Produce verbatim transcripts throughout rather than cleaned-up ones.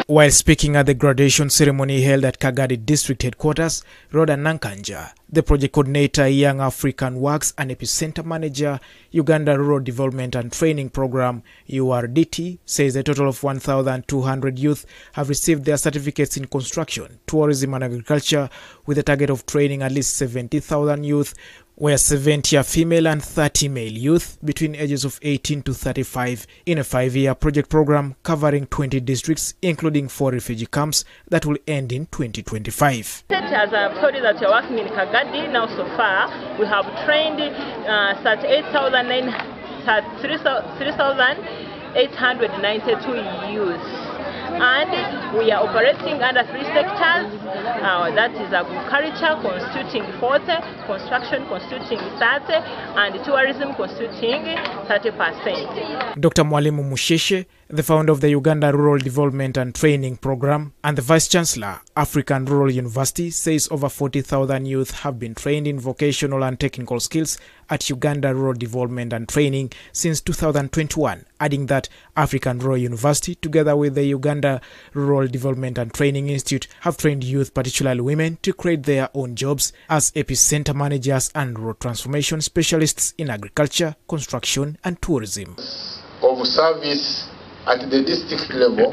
While speaking at the graduation ceremony held at Kagadi District Headquarters, Rhoda Nankanja, the project coordinator, Young African Works and Epicenter Manager, Uganda Rural Development and Training Program, U R D T, says a total of one thousand two hundred youth have received their certificates in construction, tourism and agriculture, with a target of training at least seventy thousand youth, where seventy are female and thirty male youth between ages of eighteen to thirty-five in a five-year project program covering twenty districts, including four refugee camps that will end in twenty twenty-five. As I've told you that you're working in Kagadi, now so far we have trained uh, thirty-eight thousand eight hundred ninety-two youths. And we are operating under three sectors, uh, that is agriculture constituting forty, construction constituting thirty, and tourism constituting thirty percent. Doctor Mwalimu Musheshe, the founder of the Uganda Rural Development and Training Program and the Vice Chancellor, African Rural University, says over forty thousand youth have been trained in vocational and technical skills at Uganda Rural Development and Training since two thousand twenty-one, adding that African Rural University, together with the Uganda Rural Development and Training Institute, have trained youth, particularly women, to create their own jobs as epicenter managers and rural transformation specialists in agriculture, construction and tourism. Of service at the district level,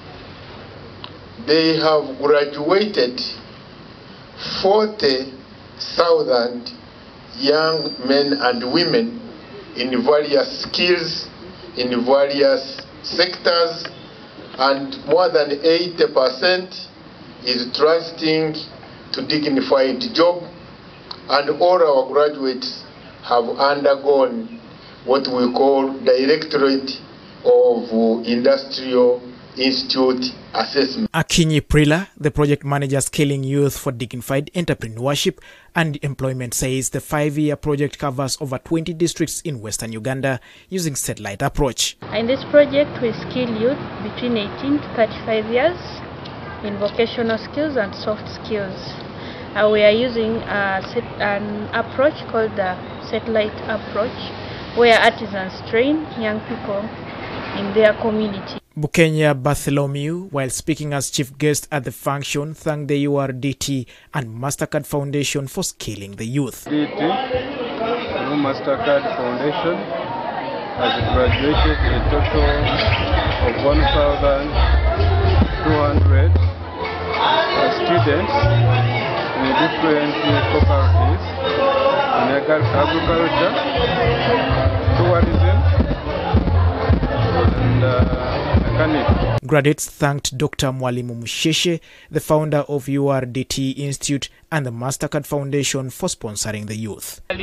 they have graduated forty thousand young men and women in various skills, in various sectors, and more than eighty percent is trusting to dignified job, and all our graduates have undergone what we call Directorate of Industrial Institute Assessment. Akinyi Prila, the project manager scaling youth for dignified entrepreneurship and employment, says the five-year project covers over twenty districts in Western Uganda using satellite approach. In this project, we skill youth between eighteen to thirty-five years in vocational skills and soft skills. Uh, we are using uh, set, an approach called the satellite approach, where artisans train young people in their community. Bukenya Bartholomew, while speaking as chief guest at the function, thanked the U R D T and MasterCard Foundation for scaling the youth. D T, through MasterCard Foundation, has graduated a total of one thousand two hundred students in different faculties in agriculture, tourism, and uh, mechanics. Graduates thanked Doctor Mwalimu Musheshe, the founder of U R D T Institute and the MasterCard Foundation, for sponsoring the youth. Uh,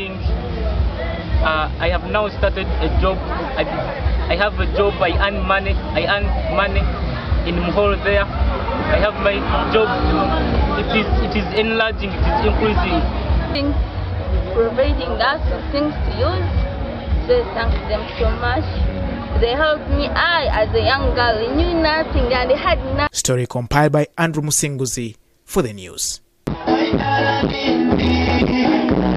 I have now started a job. I, I have a job. I earn money. I earn money in Muholo there. I have my job. It is, it is enlarging. It is increasing. Providing us with things to use. So thank them so much. They helped me. I, as a young girl, knew nothing and had nothing. Story compiled by Andrew Musinguzi for the news.